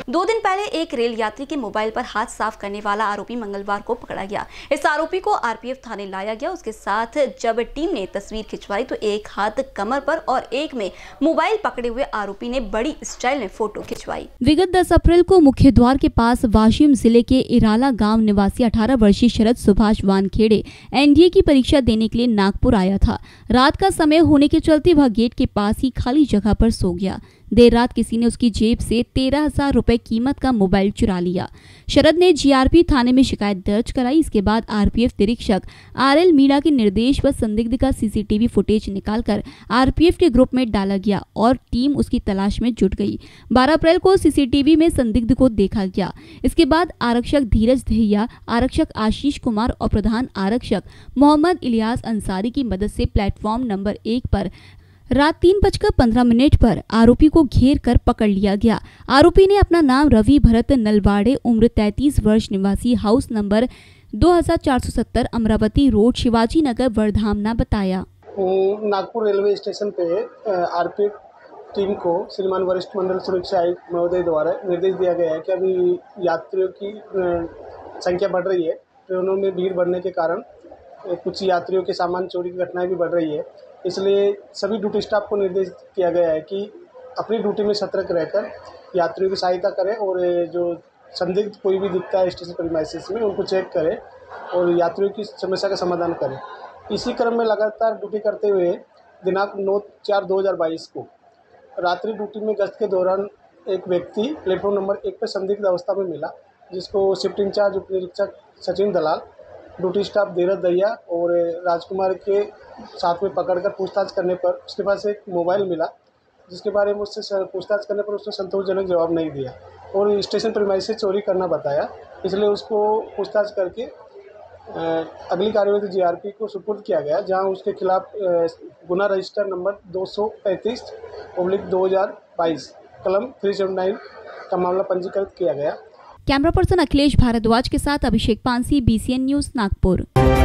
2 दिन पहले एक रेल यात्री के मोबाइल पर हाथ साफ करने वाला आरोपी मंगलवार को पकड़ा गया। इस आरोपी को आरपीएफ थाने लाया गया। उसके साथ जब टीम ने तस्वीर खिंचवाई तो एक हाथ कमर पर और एक में मोबाइल पकड़े हुए आरोपी ने बड़ी स्टाइल में फोटो खिंचवाई। विगत 10 अप्रैल को मुख्य द्वार के पास वाशिम जिले के इराला गांव निवासी 18 वर्षीय शरद सुभाष वानखेड़े एनडीए की परीक्षा देने के लिए नागपुर आया था। रात का समय होने के चलते वह गेट के पास ही खाली जगह पर सो गया। देर रात किसी ने उसकी जेब से 13,000 रुपए कीमत का मोबाइल चुरा लिया। शरद ने जीआरपी थाने में शिकायत दर्ज कराई। इसके बाद आरपीएफ निरीक्षक आरएल मीणा के निर्देश पर संदिग्ध का सीसीटीवी फुटेज निकालकर आरपीएफ के ग्रुप में डाला गया और टीम उसकी तलाश में जुट गई। 12 अप्रैल को सीसीटीवी में संदिग्ध को देखा गया। इसके बाद आरक्षक धीरज दहिया, आरक्षक आशीष कुमार और प्रधान आरक्षक मोहम्मद इलियास अंसारी की मदद से प्लेटफॉर्म नंबर 1 पर रात 3:15 पर आरोपी को घेर कर पकड़ लिया गया। आरोपी ने अपना नाम रवि भरत नलवाड़े, उम्र 33 वर्ष, निवासी house number 2470 Amravati road, Shivaji Nagar, वर्धामना बताया। नागपुर रेलवे स्टेशन पे आरपीएफ टीम को श्रीमान वरिष्ठ मंडल सुरक्षा आयुक्त महोदय द्वारा निर्देश दिया गया है कि अभी यात्रियों की संख्या बढ़ रही है। ट्रेनों में भीड़ बढ़ने के कारण कुछ यात्रियों के सामान चोरी की घटनाएं भी बढ़ रही है। इसलिए सभी ड्यूटी स्टाफ को निर्देश किया गया है कि अपनी ड्यूटी में सतर्क रहकर यात्रियों की सहायता करें और जो संदिग्ध कोई भी दिखता है स्टेशन प्रीमाइसेस में उनको चेक करें और यात्रियों की समस्या का समाधान करें। इसी क्रम में लगातार ड्यूटी करते हुए दिनांक 9/4/2022 को रात्रि ड्यूटी में गश्त के दौरान एक व्यक्ति प्लेटफॉर्म नंबर 1 पर संदिग्ध अवस्था में मिला, जिसको शिफ्ट इंचार्ज उप निरीक्षक सचिन दलाल, ड्यूटी स्टाफ धीरज दहिया और राजकुमार के साथ में पकड़कर पूछताछ करने पर उसके पास एक मोबाइल मिला, जिसके बारे में उससे पूछताछ करने पर उसने संतोषजनक जवाब नहीं दिया और स्टेशन प्रीमाइसेस चोरी करना बताया। इसलिए उसको पूछताछ करके अगली कार्यवाही जीआरपी को सुपुर्द किया गया, जहां उसके खिलाफ गुना रजिस्टर नंबर 235/2022 कलम 379 का मामला पंजीकृत किया गया। कैमरा पर्सन अखिलेश भारद्वाज के साथ अभिषेक पानसी, BCN न्यूज़, नागपुर।